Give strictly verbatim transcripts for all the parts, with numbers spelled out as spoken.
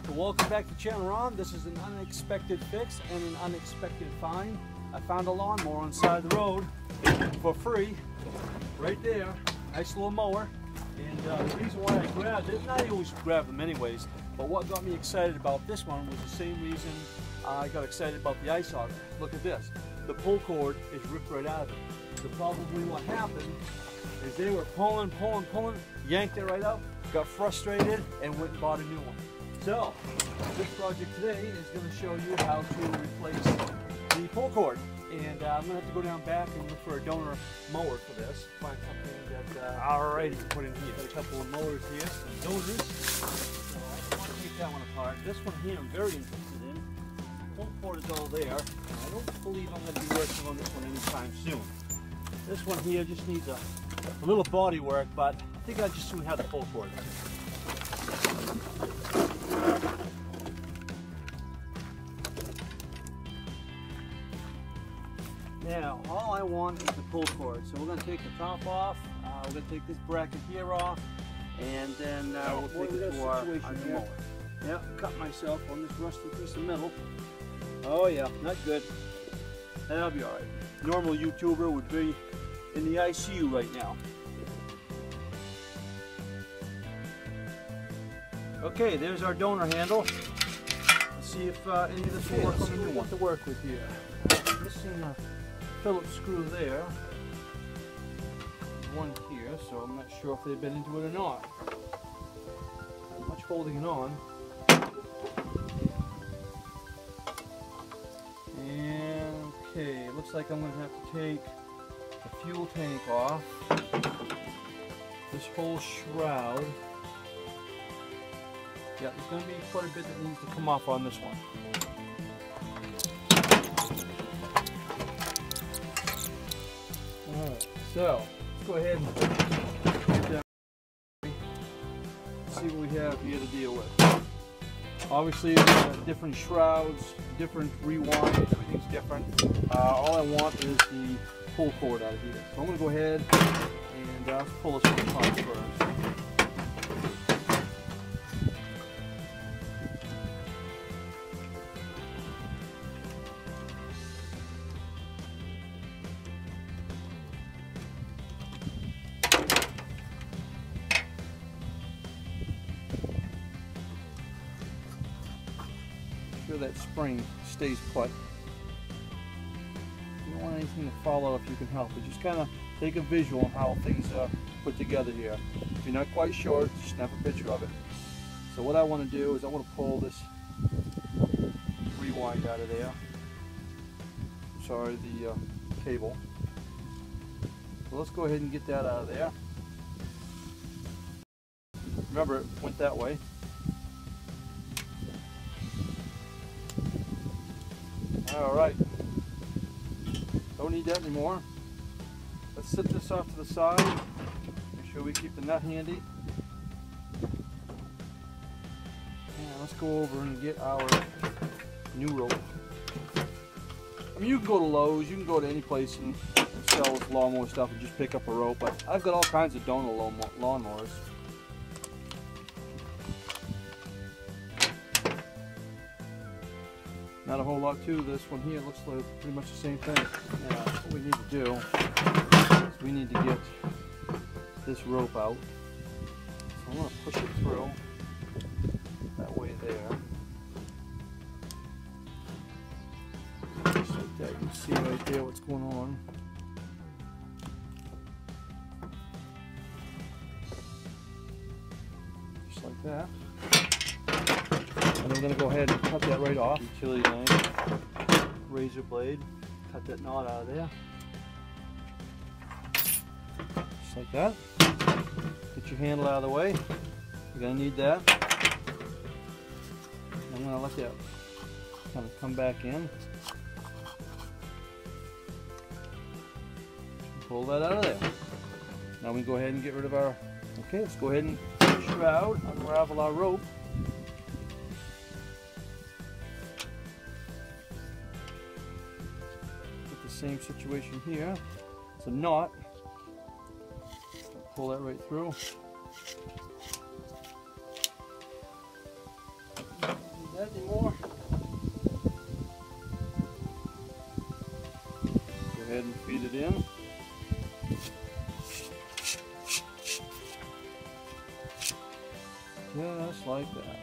Welcome back to Channel Ron. This is an unexpected fix and an unexpected find. I found a lawnmower on the side of the road for free, right there. Nice little mower. And uh, the reason why I grabbed it, and I always grab them anyways, but what got me excited about this one was the same reason uh, I got excited about the ice auger. Look at this. The pull cord is ripped right out of it. So probably what happened is they were pulling, pulling, pulling, yanked it right out, got frustrated, and went and bought a new one. So, this project today is going to show you how to replace the pull cord. And uh, I'm going to have to go down back and look for a donor mower for this. Find something that uh, alrighty, put in here. Got a couple of mowers here, some donors. So I want to take that one apart. This one here I'm very interested in. The pull cord is all there, and I don't believe I'm going to be working on this one anytime soon. This one here just needs a, a little body work, but I think I just soon have the pull cord. Now, all I want is the pull cord. So we're going to take the top off, uh, we're going to take this bracket here off, and then uh, we'll take it to our, our new mower. Yep, cut myself on this rusty piece of metal. Oh yeah, not good. That'll be alright. Normal YouTuber would be in the I C U right now. Okay, there's our donor handle. Let's see if uh, any of this will work on the new one. What to work with here. Missing a Phillips screw there. One here, so I'm not sure if they've been into it or not. Not much holding it on. And okay, looks like I'm going to have to take the fuel tank off. This whole shroud. Yeah, there's going to be quite a bit that needs to come off on this one. Alright, so let's go ahead and get that. See what we have here to deal with. Obviously, uh, different shrouds, different rewind, everything's different. Uh, all I want is the pull cord out of here. So I'm going to go ahead and uh, pull this one apart first. Sure that spring stays put. You don't want anything to fall out if you can help it. Just kind of take a visual on how things are put together here. If you're not quite sure, just snap a picture of it. So what I want to do is I want to pull this rewind out of there. Sorry, the uh, cable. So let's go ahead and get that out of there. Remember, it went that way. Alright, don't need that anymore. Let's set this off to the side. Make sure we keep the nut handy. And let's go over and get our new rope. I mean, you can go to Lowe's, you can go to any place and sell this lawnmower stuff and just pick up a rope, but I've got all kinds of donor lawnmowers. Not a whole lot to this one here. It looks like pretty much the same thing. Yeah, what we need to do is we need to get this rope out. So I'm going to push it through that way there. Just like that. You can see right there what's going on. Just like that. And I'm going to go ahead and cut that right off. Utility knife, razor blade, cut that knot out of there. Just like that. Get your handle out of the way. You're going to need that. I'm going to let that kind of come back in. Pull that out of there. Now we go ahead and get rid of our, okay, let's go ahead and shroud, unravel our rope. Same situation here. It's a knot. Pull that right through. Not anymore. Go ahead and feed it in. Just like that.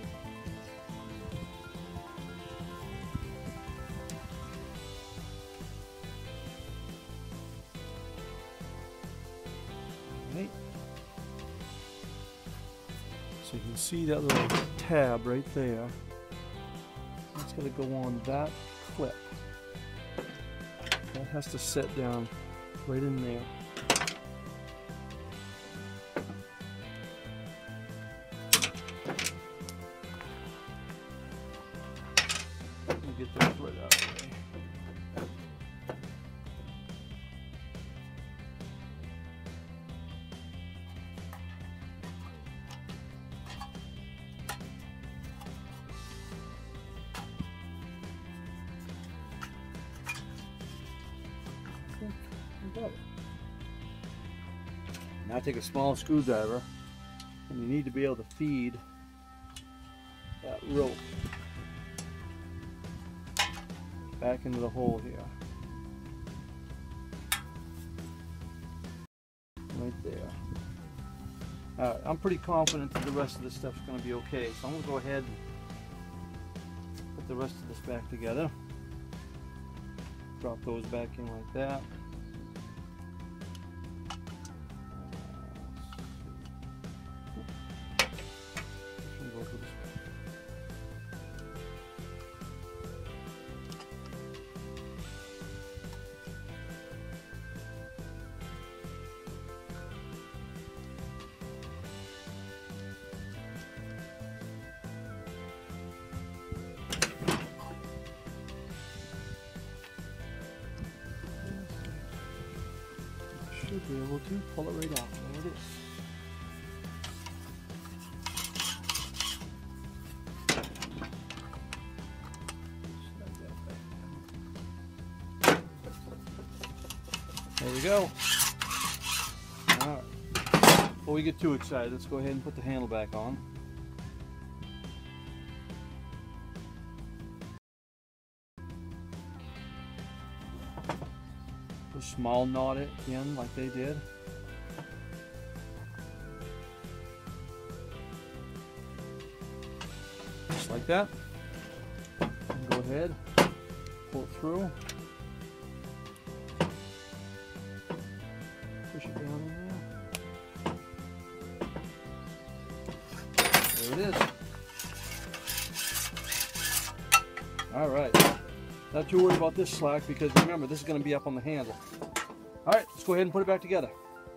Right. So you can see that little tab right there. That's going to go on that clip. That has to set down right in there. Get this right out of the way. Now take a small screwdriver, and you need to be able to feed that rope back into the hole here. Right there. Alright, I'm pretty confident that the rest of this stuff's going to be okay, so I'm going to go ahead and put the rest of this back together. Drop those back in like that. Should be able to pull it right out. There it is. There we go. Alright. Before we get too excited, let's go ahead and put the handle back on. Small knot it in like they did. Just like that. And go ahead, pull it through. Push it down in there. There it is. Alright. Not too worried about this slack because remember, this is going to be up on the handle. Alright, let's go ahead and put it back together.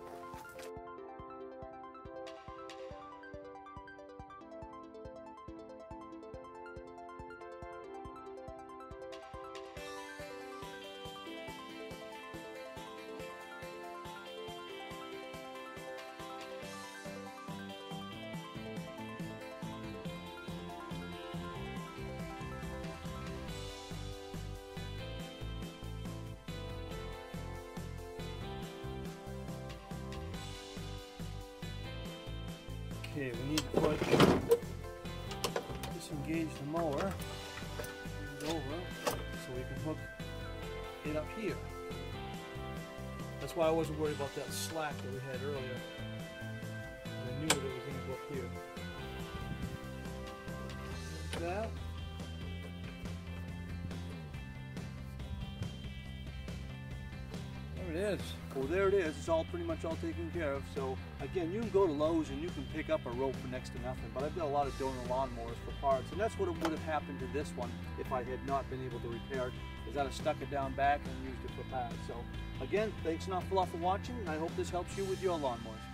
Okay, we need to put, disengage the mower over so we can hook it up here. That's why I wasn't worried about that slack that we had earlier. I knew that it was going to go up here. Like that. There it is. Well, there it is. It's all pretty much all taken care of. So again, you can go to Lowe's and you can pick up a rope for next to nothing. But I've got a lot of donor lawnmowers for parts, and that's what it would have happened to this one if I had not been able to repair it. Is I'd have stuck it down back and used it for parts. So again, thanks an awful lot for watching, and I hope this helps you with your lawnmowers.